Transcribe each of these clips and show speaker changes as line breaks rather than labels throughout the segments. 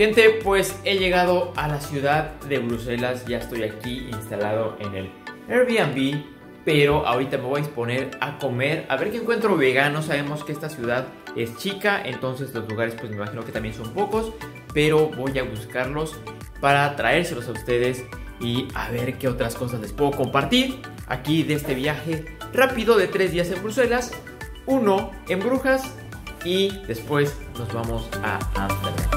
Gente, pues he llegado a la ciudad de Bruselas. Ya estoy aquí instalado en el Airbnb, pero ahorita me voy a disponer a comer, a ver qué encuentro vegano. Sabemos que esta ciudad es chica, entonces los lugares pues me imagino que también son pocos, pero voy a buscarlos para traérselos a ustedes y a ver qué otras cosas les puedo compartir aquí de este viaje rápido de 3 días en Bruselas, 1 en Brujas y después nos vamos a Ámsterdam.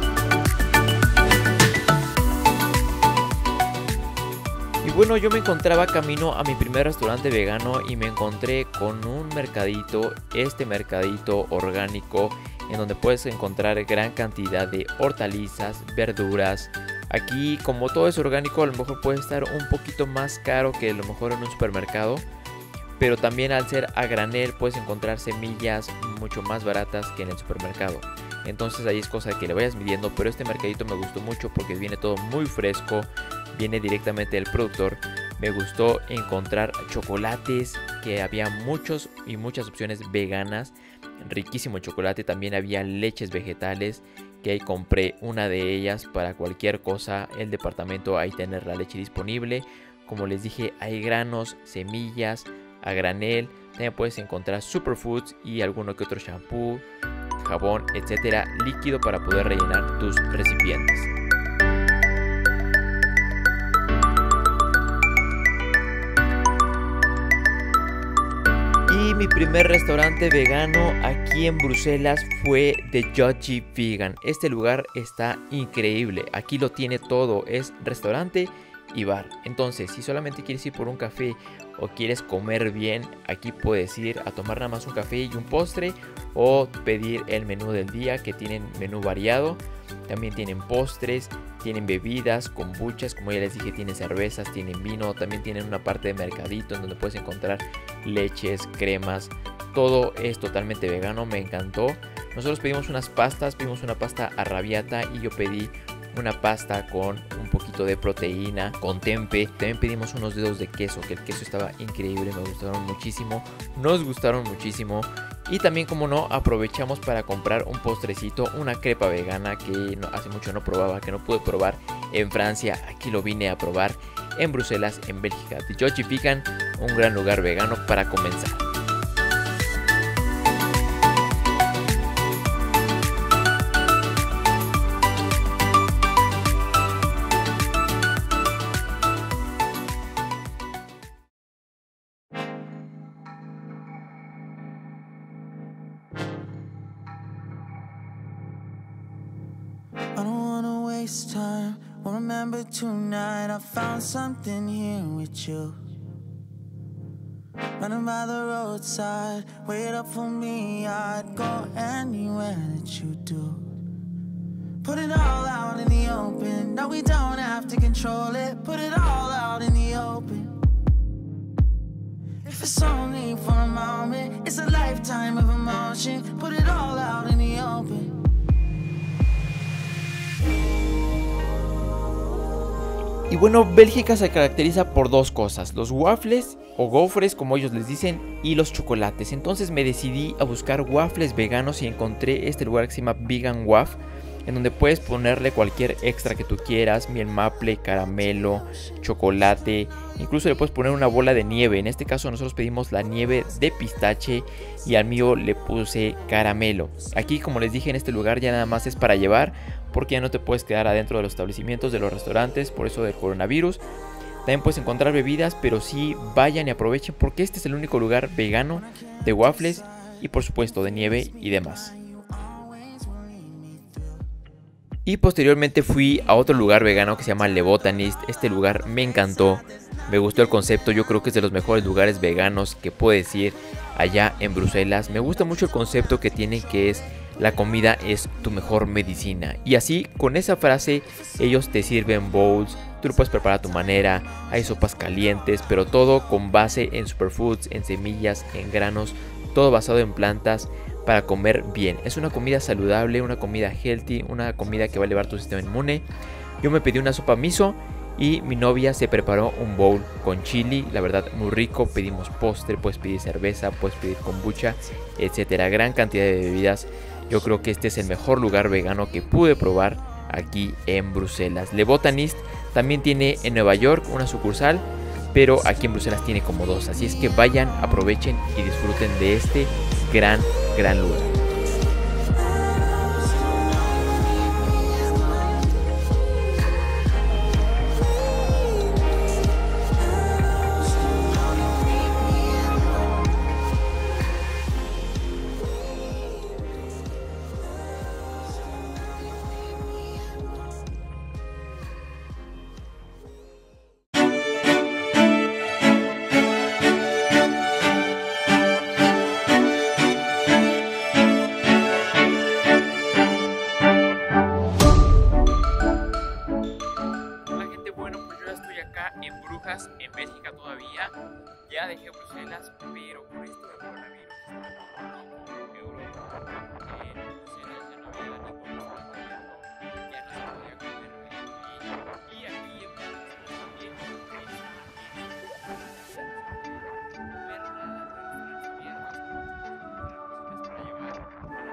Y bueno, yo me encontraba camino a mi primer restaurante vegano y me encontré con un mercadito, este mercadito orgánico, en donde puedes encontrar gran cantidad de hortalizas, verduras. Aquí, como todo es orgánico, a lo mejor puede estar un poquito más caro que a lo mejor en un supermercado, pero también al ser a granel puedes encontrar semillas mucho más baratas que en el supermercado. Entonces ahí es cosa de que le vayas midiendo, pero este mercadito me gustó mucho porque viene todo muy fresco, viene directamente del productor. Me gustó encontrar chocolates, que había muchos y muchas opciones veganas, riquísimo chocolate. También había leches vegetales, que ahí compré una de ellas para cualquier cosa, el departamento, ahí tener la leche disponible. Como les dije, hay granos, semillas, a granel. También puedes encontrar superfoods y alguno que otro shampoo, jabón, etcétera, líquido para poder rellenar tus recipientes. Y mi primer restaurante vegano aquí en Bruselas fue The Judgy Vegan. Este lugar está increíble, aquí lo tiene todo, es restaurante y bar. Entonces, si solamente quieres ir por un café o quieres comer bien, aquí puedes ir a tomar nada más un café y un postre, o pedir el menú del día, que tienen menú variado. También tienen postres, tienen bebidas, kombuchas, como ya les dije, tienen cervezas, tienen vino. También tienen una parte de mercadito en donde puedes encontrar leches, cremas. Todo es totalmente vegano, me encantó. Nosotros pedimos unas pastas, pedimos una pasta arrabbiata y yo pedí una pasta con un poquito de proteína, con tempe. También pedimos unos dedos de queso, que el queso estaba increíble, me gustaron muchísimo, nos gustaron muchísimo. Y también, como no, aprovechamos para comprar un postrecito, una crepa vegana que hace mucho no probaba, que no pude probar en Francia. Aquí lo vine a probar en Bruselas, en Bélgica. The Judgy Vegan, un gran lugar vegano para comenzar.
I don't wanna waste time. Well, remember tonight I found something here with you. Running by the roadside, wait up for me. I'd go anywhere that you do. Put it all out in the open. No, we don't have to control it. Put it all out in the open. If it's only for a moment, it's a lifetime of emotion. Put it all out in the open.
Y bueno, Bélgica se caracteriza por dos cosas: los waffles o gofres, como ellos les dicen, y los chocolates. Entonces me decidí a buscar waffles veganos y encontré este lugar que se llama Vegan Waff, en donde puedes ponerle cualquier extra que tú quieras: miel maple, caramelo, chocolate, incluso le puedes poner una bola de nieve. En este caso nosotros pedimos la nieve de pistache y al mío le puse caramelo. Aquí, como les dije, en este lugar ya nada más es para llevar, porque ya no te puedes quedar adentro de los establecimientos, de los restaurantes, por eso del coronavirus. También puedes encontrar bebidas, pero sí vayan y aprovechen, porque este es el único lugar vegano de waffles y por supuesto de nieve y demás. Y posteriormente fui a otro lugar vegano que se llama Le Botanist. Este lugar me encantó, me gustó el concepto. Yo creo que es de los mejores lugares veganos que puedes ir allá en Bruselas. Me gusta mucho el concepto que tienen, que es: la comida es tu mejor medicina. Y así, con esa frase, ellos te sirven bowls, tú lo puedes preparar a tu manera. Hay sopas calientes, pero todo con base en superfoods, en semillas, en granos, todo basado en plantas, para comer bien. Es una comida saludable, una comida healthy, una comida que va a elevar tu sistema inmune. Yo me pedí una sopa miso y mi novia se preparó un bowl con chili, la verdad muy rico. Pedimos postre, puedes pedir cerveza, puedes pedir kombucha, etcétera. Gran cantidad de bebidas. Yo creo que este es el mejor lugar vegano que pude probar aquí en Bruselas. Le Botanist también tiene en Nueva York una sucursal, pero aquí en Bruselas tiene como 2. Así es que vayan, aprovechen y disfruten de este gran lugar. En Brujas, en Bélgica todavía. Ya dejé Bruselas, pero por esto del coronavirus Europa, en Bruselas ya no había ningún restaurante abierto, ya no se podía comer ahí. Y aquí en Bruselas también para llevar.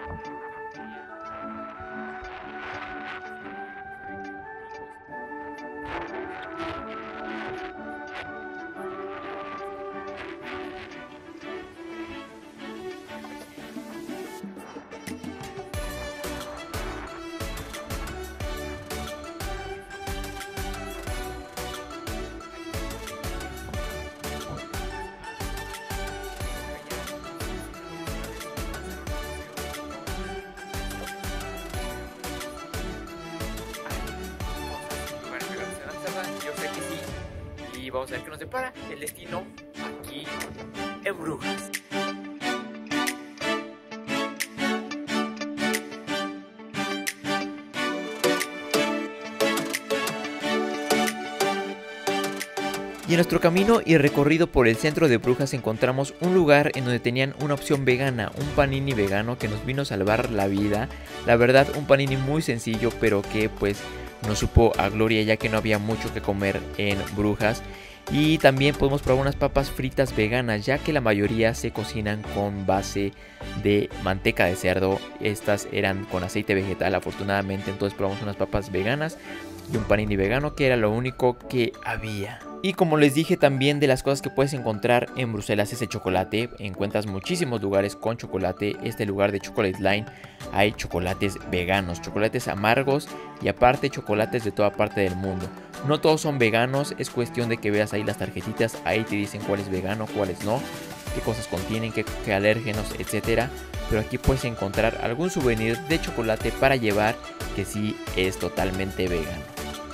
Y vamos a ver qué nos depara el destino aquí en Brujas. Y en nuestro camino y recorrido por el centro de Brujas encontramos un lugar en donde tenían una opción vegana, un panini vegano que nos vino a salvar la vida. La verdad, un panini muy sencillo, pero que pues nos supo a gloria, ya que no había mucho que comer en Brujas. Y también podemos probar unas papas fritas veganas, ya que la mayoría se cocinan con base de manteca de cerdo. Estas eran con aceite vegetal, afortunadamente. Entonces probamos unas papas veganas y un panini vegano, que era lo único que había. Y como les dije, también de las cosas que puedes encontrar en Bruselas es el chocolate. Encuentras muchísimos lugares con chocolate. Este lugar de Chocolate Line hay chocolates veganos, chocolates amargos y aparte chocolates de toda parte del mundo. No todos son veganos, es cuestión de que veas ahí las tarjetitas. Ahí te dicen cuál es vegano, cuáles no, qué cosas contienen, qué alérgenos, etcétera. Pero aquí puedes encontrar algún souvenir de chocolate para llevar que sí es totalmente vegano.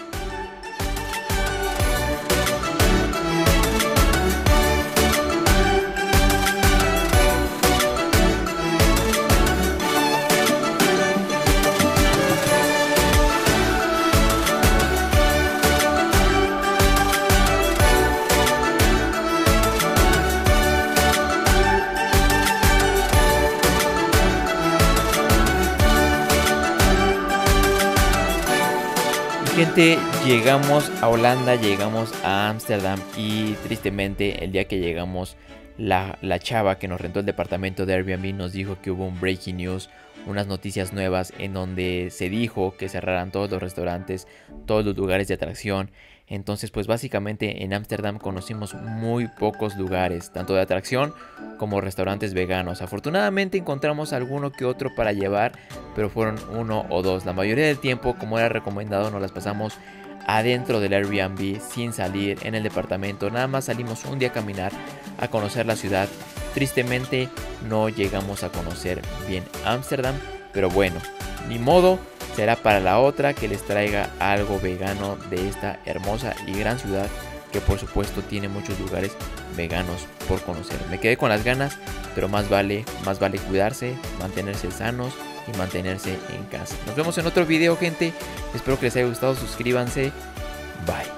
Gente, llegamos a Holanda, llegamos a Ámsterdam y tristemente el día que llegamos la chava que nos rentó el departamento de Airbnb nos dijo que hubo un breaking news, unas noticias nuevas en donde se dijo que cerraran todos los restaurantes, todos los lugares de atracción. Entonces pues básicamente en Ámsterdam conocimos muy pocos lugares, tanto de atracción como restaurantes veganos. Afortunadamente encontramos alguno que otro para llevar, pero fueron 1 o 2. La mayoría del tiempo, como era recomendado, nos las pasamos adentro del Airbnb sin salir en el departamento. Nada más salimos un día a caminar, a conocer la ciudad. Tristemente no llegamos a conocer bien Ámsterdam, pero bueno, ni modo. Será para la otra que les traiga algo vegano de esta hermosa y gran ciudad que por supuesto tiene muchos lugares veganos por conocer. Me quedé con las ganas, pero más vale cuidarse, mantenerse sanos y mantenerse en casa. Nos vemos en otro video, gente. Espero que les haya gustado. Suscríbanse. Bye.